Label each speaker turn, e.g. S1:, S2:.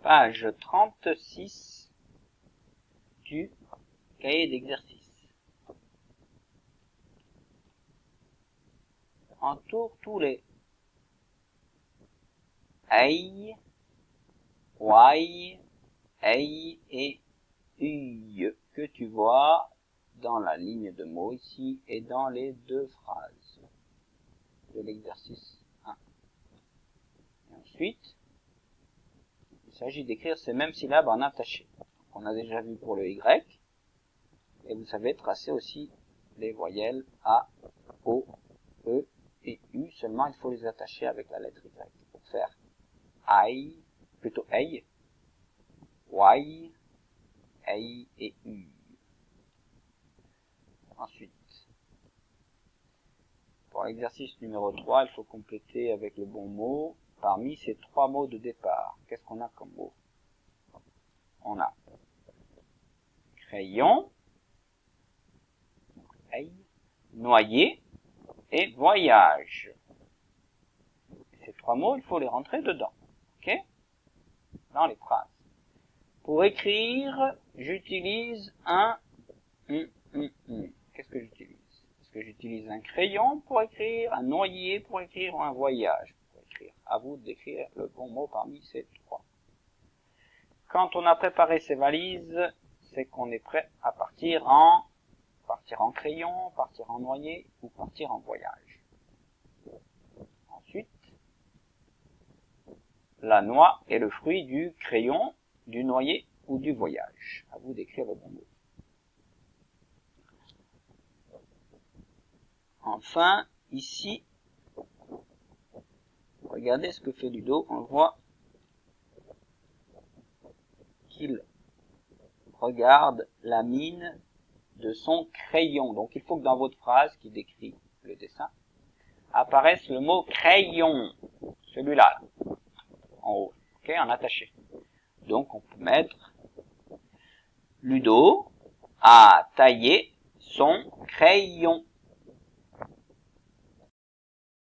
S1: Page 36 du cahier d'exercice. Entoure tous les ei, y, ei et uy que tu vois dans la ligne de mots ici et dans les deux phrases de l'exercice 1. Et ensuite, il s'agit d'écrire ces mêmes syllabes en attaché. On a déjà vu pour le Y, et vous savez tracer aussi les voyelles A, O, E et U, seulement il faut les attacher avec la lettre Y pour faire I, plutôt ei, Y, ei et U. Ensuite, pour l'exercice numéro 3, il faut compléter avec le bon mot parmi ces trois mots de départ. Qu'est-ce qu'on a comme mot? On a crayon, noyer et voyage. Ces trois mots, il faut les rentrer dedans, ok? Dans les phrases. Pour écrire, j'utilise un Qu'est-ce que j'utilise? Est-ce que j'utilise un crayon pour écrire, un noyer pour écrire ou un voyage pour écrire? À vous d'écrire le bon mot parmi ces trois. Quand on a préparé ces valises, c'est qu'on est prêt à partir en crayon, partir en noyer ou partir en voyage. Ensuite, la noix est le fruit du crayon, du noyer ou du voyage. À vous d'écrire le bon mot. Enfin, ici, regardez ce que fait Ludo. On voit qu'il regarde la mine de son crayon. Donc, il faut que dans votre phrase qui décrit le dessin, apparaisse le mot crayon. Celui-là, en haut, ok, en attaché. Donc, on peut mettre Ludo a taillé son crayon.